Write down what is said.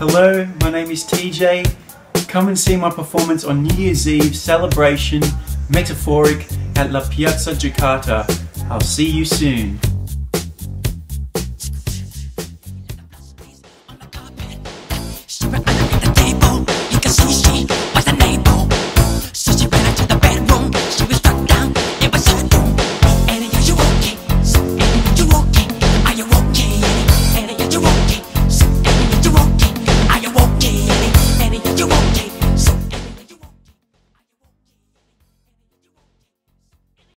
Hello, my name is TJ. Come and see my performance on New Year's Eve celebration, Metaphoric at La Piazza Jakarta. I'll see you soon.